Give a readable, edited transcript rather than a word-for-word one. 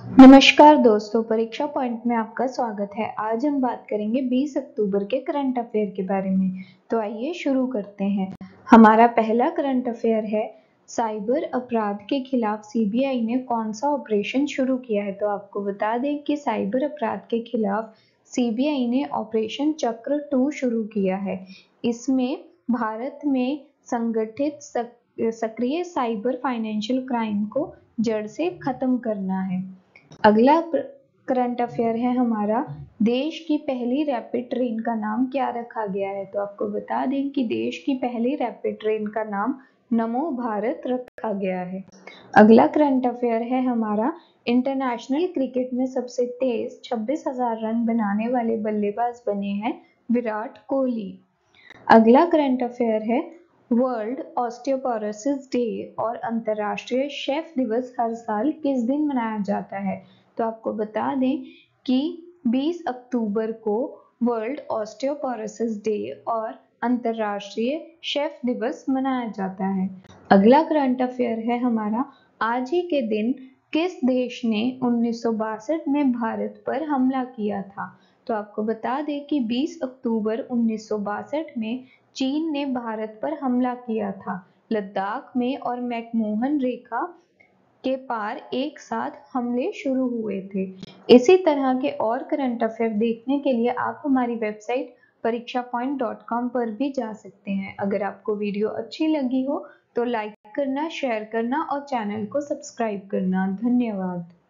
नमस्कार दोस्तों, परीक्षा पॉइंट में आपका स्वागत है। आज हम बात करेंगे 20 अक्टूबर के करंट अफेयर के बारे में। तो आइए शुरू करते हैं। हमारा पहला करंट अफेयर है, साइबर अपराध के खिलाफ सीबीआई ने कौन सा ऑपरेशन शुरू किया है। तो आपको बता दें कि साइबर अपराध के खिलाफ सीबीआई ने ऑपरेशन चक्र 2 शुरू किया है। इसमें भारत में संगठित सक्रिय साइबर फाइनेंशियल क्राइम को जड़ से खत्म करना है। अगला करंट अफेयर है हमारा, देश की पहली रैपिड ट्रेन का नाम क्या रखा गया है। तो आपको बता दें कि देश की पहली रैपिड ट्रेन का नाम नमो भारत रखा गया है। अगला करंट अफेयर है हमारा, इंटरनेशनल क्रिकेट में सबसे तेज 26,000 रन बनाने वाले बल्लेबाज बने हैं विराट कोहली। अगला करंट अफेयर है, वर्ल्ड ऑस्टियोपोरोसिस डे और अंतर्राष्ट्रीय शेफ दिवस हर साल किस दिन मनाया जाता है। तो आपको बता दें कि 20 अक्टूबर को वर्ल्ड ऑस्टियोपोरोसिस डे और अंतर्राष्ट्रीय शेफ दिवस मनाया जाता है। अगला करंट अफेयर है हमारा, आज ही के दिन किस देश ने 1962 में भारत पर हमला किया था। तो आपको बता दें कि 20 अक्टूबर 1962 में चीन ने भारत पर हमला किया था। लद्दाख में और मैकमोहन रेखा के पार एक साथ हमले शुरू हुए थे। इसी तरह के और करंट अफेयर देखने के लिए आप हमारी वेबसाइट parikshapoint.com पर भी जा सकते हैं। अगर आपको वीडियो अच्छी लगी हो तो लाइक करना, शेयर करना और चैनल को सब्सक्राइब करना। धन्यवाद।